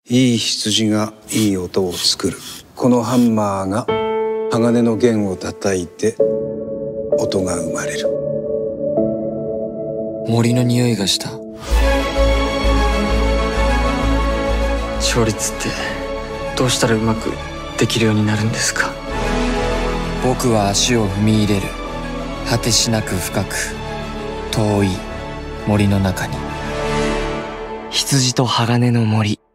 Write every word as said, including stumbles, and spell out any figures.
いい羊がいい音を作る。このハンマーが鋼の弦を叩いて音が生まれる。 森の匂いがした。勝率ってどうしたらうまくできるようになるんですか？僕は足を踏み入れる。果てしなく深く遠い森の中に。羊と鋼の森。